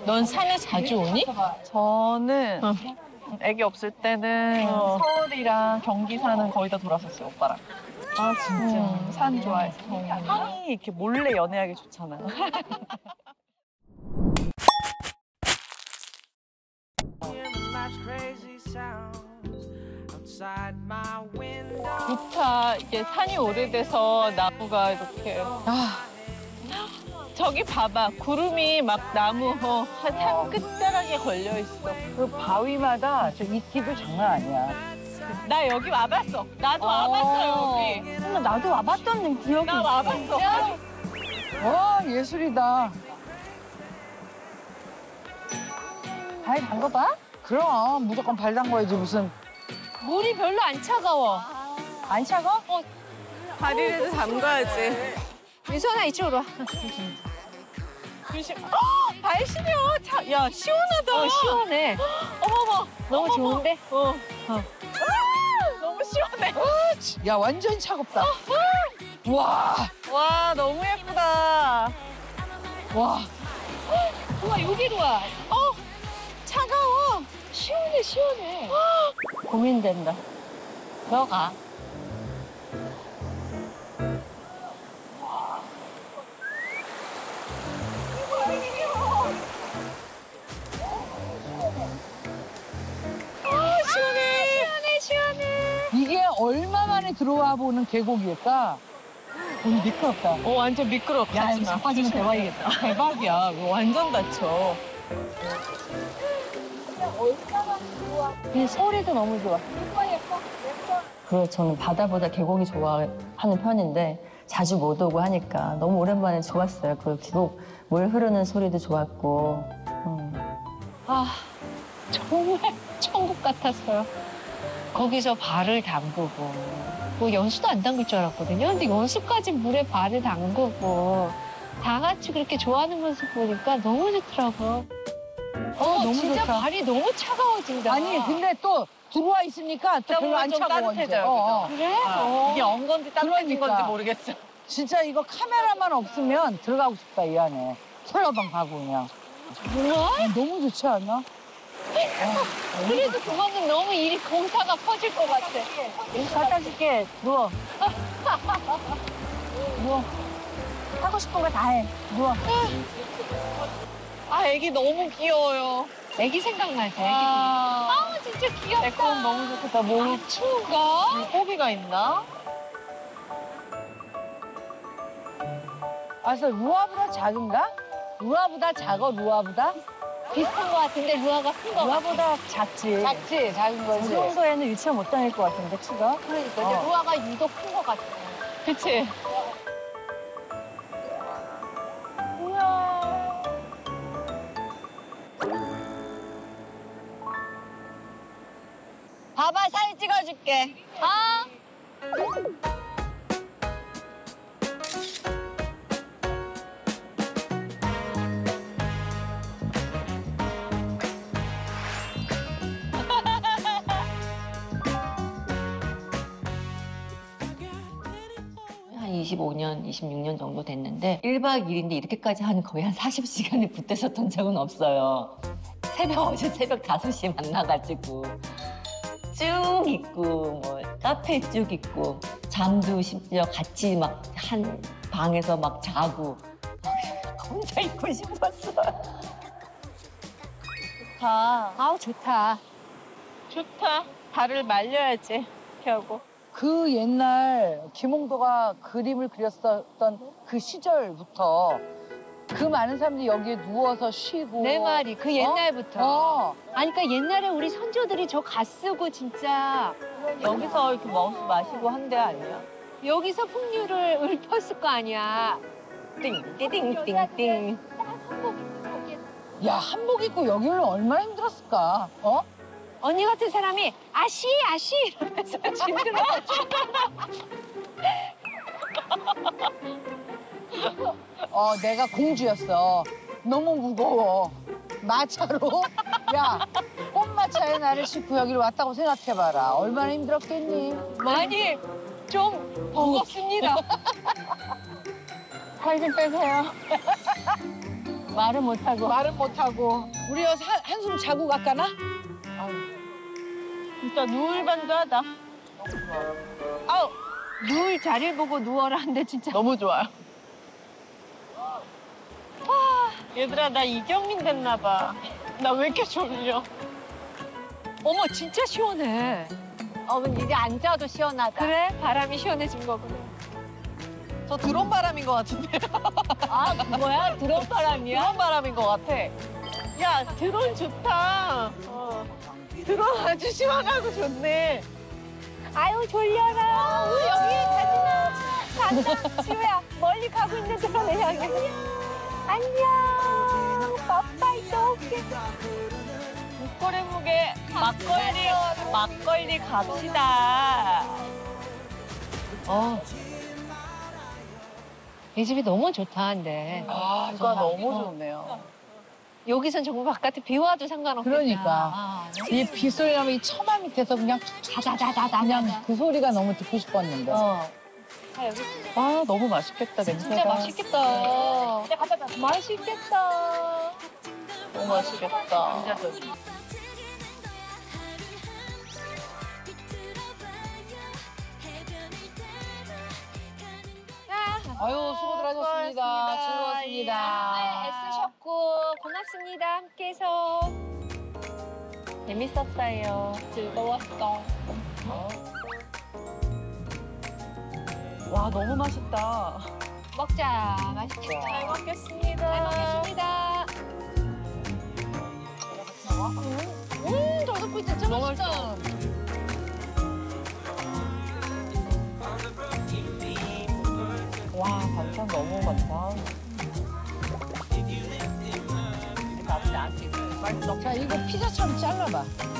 넌 산에 자주 오니? 저는 애기 없을 때는 서울이랑 경기 사는 거의 다 돌았었어요, 오빠랑. 아, 진짜. 산 좋아해서. 산이 이렇게 몰래 연애하기 좋잖아요. 좋다. 이게 산이 오래돼서 나무가 이렇게. 저기 봐봐. 구름이 막 나무 산 끝자락에 걸려 있어. 그 바위마다 저 이끼도 장난 아니야. 나 여기 와봤어. 나도 와봤어, 여기. 정말 나도 와봤던 기억이 나 있어. 와봤어. 와, 예술이다. 발 담궈봐? 그럼 무조건 발 담궈야지 무슨. 물이 별로 안 차가워. 안 차가워? 다리를 담가야지. 민선아 이쪽으로 와. 조심. 발 시려. 야, 시원하다. 시원해. 어머머. 너무 좋은데? 너무 시원해. 야, 완전 차갑다. 와, 와, 너무 예쁘다. 와. 우와 여기로 와. 차가워. 시원해 시원해. 고민된다. 들어가. 시원해. 이게 얼마 만에 들어와 보는 계곡일까? 오늘 미끄럽다. 완전 미끄러워. 야, 가지 마. 여기서 빠지면 대박이겠다. 대박이야. 이거 완전 다쳐. 이 소리도 너무 좋아. 그래서 저는 바다보다 계곡이 좋아하는 편인데 자주 못 오고 하니까 너무 오랜만에 좋았어요. 그 계곡 물 흐르는 소리도 좋았고. 정말 천국 같았어요. 거기서 발을 담그고 뭐 연수도 안 담글 줄 알았거든요. 근데 연수까지 물에 발을 담그고 다 같이 그렇게 좋아하는 모습 보니까 너무 좋더라고. 너무 진짜 좋다. 발이 너무 차가워진다. 아니, 근데 또 들어와 있으니까 또 별로 안 좀 차가워. 따뜻해져요, 이제. 그래? 이게 엉 건지 따뜻해진 그러니까. 건지 모르겠어. 진짜 이거 카메라만 없으면 들어가고 싶다, 이 안에. 설러방 가고 그냥. 뭐야? 너무 좋지 않아? 그래도 그거는 너무 일이 공사가 퍼질 것 같아. 갖다 줄게. 누워. 누워. 하고 싶은 거 다 해. 누워. 애기 너무 귀여워요. 애기 생각나지? 애기. 진짜 귀엽다. 내 거는 너무 좋겠다. 뭐, 추가? 물고기가 있나? 그래서 루아보다 작은가? 루아보다 작아, 루아보다? 비슷한 것 같은데 루아가 큰 거 같아. 루아보다 작지. 작지, 작은 이 거지. 정도에는 유치원 못 다닐 것 같은데, 추가? 그러니까. 근데 루아가 유독 큰 것 같아. 그치? 봐봐, 사진 찍어줄게. 한 25년, 26년 정도 됐는데 1박 2일인데 이렇게까지 한 거의 한 40시간을 붙어 있었던 적은 없어요. 어제 새벽 5시에 만나가지고 쭉 있고 뭐 카페 쭉 있고 잠도 심지어 같이 막 한 방에서 막 자고 혼자 있고 싶었어요. 아우, 좋다. 좋다. 발을 말려야지. 이렇게 하고. 그 옛날 김홍도가 그림을 그렸었던 그 시절부터 그 많은 사람들이 여기에 누워서 쉬고. 내 말이, 그 옛날부터. 어. 아니, 그러니까 옛날에 우리 선조들이 저 가 쓰고 진짜 여기서 이렇게 마시고 한 데 아니야? 여기서 풍류를 읊었을 거 아니야. 띵띵띵띵띵. 야, 한복 입고 여기 오면 얼마나 힘들었을까? 어? 언니 같은 사람이 아씨 이러면서 힘들어. 내가 공주였어. 너무 무거워. 마차로? 야, 꽃마차에 나를 싣고 여기로 왔다고 생각해봐라. 얼마나 힘들었겠니? 많이 좀 버겁습니다. 살 좀 빼세요. 말은 못하고. 말은 못하고. 우리 한숨 자고 갈까나? 진짜 누울 반도 하다. 아우, 누울 자리를 보고 누워라 하는데 진짜. 너무 좋아요. 얘들아, 나 이경민 됐나 봐. 나 왜 이렇게 졸려? 어머, 진짜 시원해. 그럼 이제 앉아도 시원하다. 그래? 바람이 시원해진 거구나. 저 드론 바람인 것 같은데. 아, 뭐야? 드론 바람이야? 드론 바람인 것 같아. 야, 드론 좋다. 드론 아주 시원하고 좋네. 아유, 졸려라. 우리 여기 가지마. 간다. 지우야, 멀리 가고 있는 드론을 향해. 안녕. 빠빠이 또 올게. 목걸이 무게 막걸리 갑시다. 이 집이 너무 좋다, 근데. 아, 이거 너무 좋네요. 여기선 정말 바깥에 비 와도 상관없겠다. 그러니까. 이 빗소리 나면 이 처마 밑에서 그냥 다다다다다. 그냥 그 소리가 너무 듣고 싶었는데. 아, 너무 맛있겠다, 냄새가. 진짜 맛있겠다. 맛있겠다. 너무 맛있겠다. 아유, 수고들 하셨습니다. 즐거웠습니다. 네, 애쓰셨고 고맙습니다. 함께해서. 재밌었어요. 즐거웠어. 와, 너무 맛있다. 먹자. 맛있겠다. 잘 먹겠습니다. 잘 먹겠습니다. 저속구 진짜 맛있다. 와, 반찬 너무 많다. 자, 이거 피자처럼 잘라봐.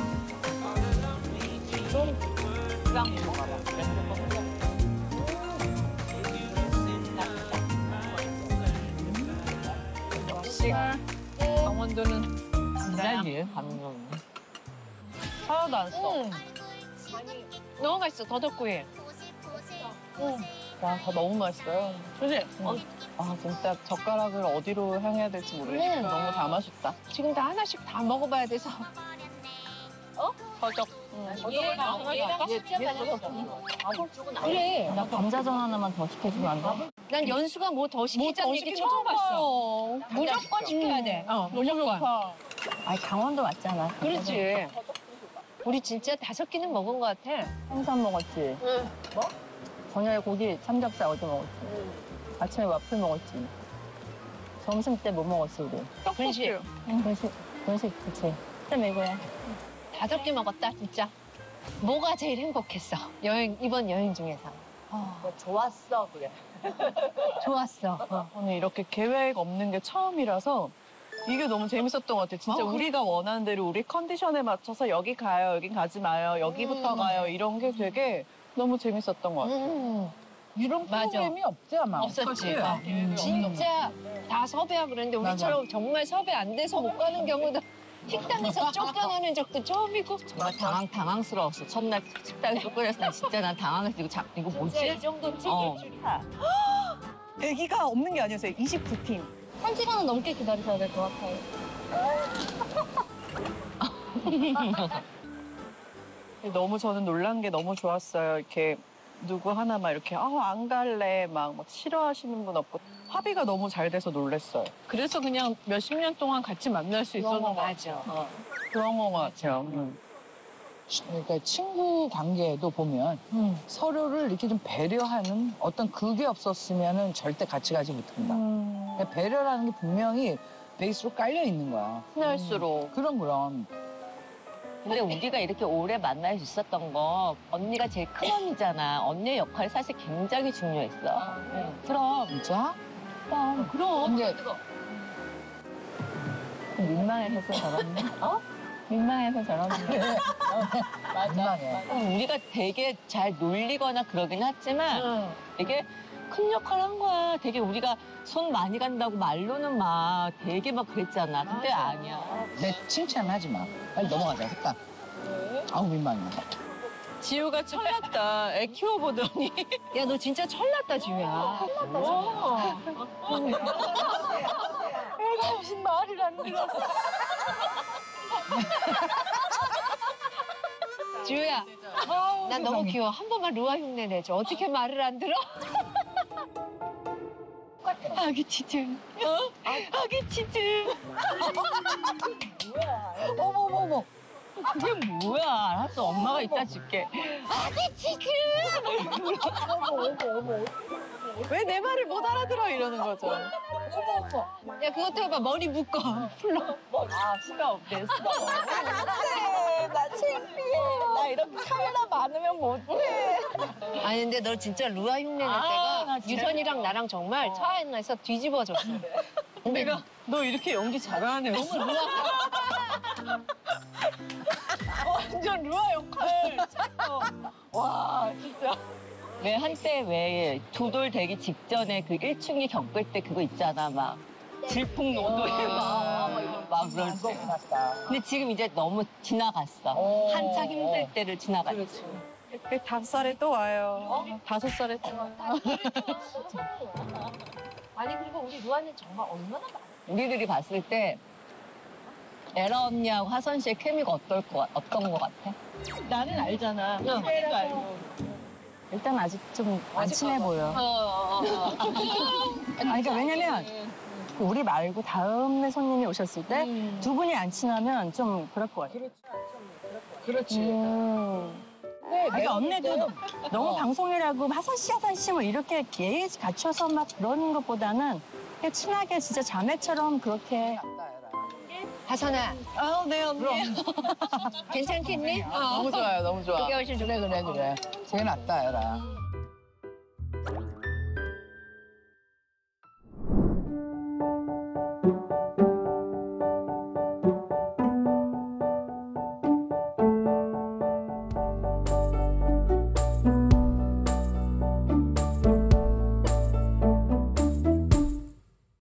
역시 강원도는 기다려, 감동. 하나도 안 써. 너무 맛있어. 더덕구이. 와, 다 너무 맛있어요. 그지? 아, 진짜 젓가락을 어디로 향해야 될지 모르겠어. 너무 다 맛있다. 지금 다 하나씩 다 먹어봐야 돼서. 더덕. 그래. 나 감자전 하나만 더 시켜주면 안 돼? 난 연수가 뭐 더 시키자는 얘기 처음 봤어. 무조건 시켜야 돼. 무조건. 아니, 강원도 왔잖아. 그렇지. 우리 진짜 5끼는 먹은 것 같아. 생선 먹었지? 뭐? 저녁에 고기 삼겹살 어제 먹었지? 아침에 와플 먹었지? 점심 때 뭐 먹었어, 우리? 분식. 분식, 그치? 진짜 이거야. 5끼 먹었다, 진짜. 뭐가 제일 행복했어? 이번 여행 중에서. 좋았어, 그래. 좋았어. 오늘 이렇게 계획 없는 게 처음이라서 이게 너무 재밌었던 것 같아요. 진짜 우리가 원하는 대로 우리 컨디션에 맞춰서 여기 가요, 여기 가지 마요, 여기부터 가요 이런 게 되게 너무 재밌었던 것 같아요. 이런 맞아. 프로그램이 없지, 아마. 없었지. 진짜 다 섭외하고 그랬는데 우리처럼 정말 섭외 안 돼서 못 가는 경우도 식당에서 쫓겨나는 적도 처음이고. 정말 당황스러웠어. 첫날 식당에 쫓겨났을 때 진짜 난 당황했어. 이거 뭐지? 이 정도는 어. 챙길 줄이야. 대기가 없는 게 아니었어요. 29팀. 1시간은 넘게 기다리셔야 될 것 같아요. 너무 저는 놀란 게 너무 좋았어요. 이렇게 누구 하나 막 이렇게 안 갈래 막 싫어하시는 분 없고 합의가 너무 잘 돼서 놀랐어요. 그래서 그냥 몇십 년 동안 같이 만날 수 있었던 것 같아요. 그런 것 같아요. 그러니까 친구 관계에도 보면 서로를 이렇게 좀 배려하는 어떤 그게 없었으면 절대 같이 가지 못한다. 그러니까 배려라는 게 분명히 베이스로 깔려 있는 거야. 친할수록. 그럼. 근데 우리가 이렇게 오래 만날 수 있었던 거 언니가 제일 큰 언니잖아. 언니의 역할이 사실 굉장히 중요했어. 그럼. 진짜? 그럼. 근데 민망해서 저러네. 민망해서 저러네. 만만해. 우리가 되게 잘 놀리거나 그러긴 했지만 되게 큰 역할을 한 거야. 되게 우리가 손 많이 간다고 말로는 막 되게 막 그랬잖아. 근데 아니야. 내 칭찬하지 마. 빨리 넘어가자. 색깔. 아우 민망해. 지우가 철났다. 애 키워보더니. 야, 너 진짜 철났다, 지우야. 내가 무슨 말을 안 들었어. 지우야, 난 너무 귀여워. 한 번만 루아 흉내 내줘. 어떻게 말을 안 들어? 아기 치즈. 아기 치즈. 어머머머. 그게 뭐야? 알았어. 엄마가 이따 줄게. 아기 치즈. 왜 내 말을 못 알아들어 이러는 거죠. 야, 그것도 해봐. 머리 묶어. 풀러. 아, 수가 없네, 수가 없네. 나 창피해. 나 이렇게 카메라 많으면 못해. 아니, 근데 너 진짜 루아 흉내 낼 나 때가 진짜. 유선이랑 나랑 정말 차 안에서 뒤집어졌어. 내가 너 이렇게 연기 잘하네. 너무 루아. 완전 루아 역할. 쳤어. 와, 진짜. 왜 한때 왜 조돌 되기 직전에 그 1층에 겪을 때 그거 있잖아. 막 질풍노도에 막 그럴 때. 근데 지금 이제 너무 지나갔어. 한창 힘들 때를 지나갔지. 5살에 또 와요. 5살에 또 와요. 아니, 그리고 우리 루아는 정말 얼마나 많아. 우리들이 봤을 때 에라 언니하고 하선 씨의 케미가 어떤 거 같아? 나는 알잖아. 그래도 알고. 일단 아직 좀 안 친해 보여. 아니, 그러니까 왜냐면 우리 말고 다음에 손님이 오셨을 때 두 분이 안 친하면 좀 그럴 것 같아. 그렇지. 그러니까 언니도 너무 방송이라고 하선 씨 뭐 이렇게 예의 갖춰서 막 그러는 것보다는 그냥 친하게 진짜 자매처럼 그렇게. 하선아, 네, 언니. 괜찮겠니? 너무 좋아요, 너무 좋아. 그게 훨씬 좋아. 그래. 제일 낫다, 에라.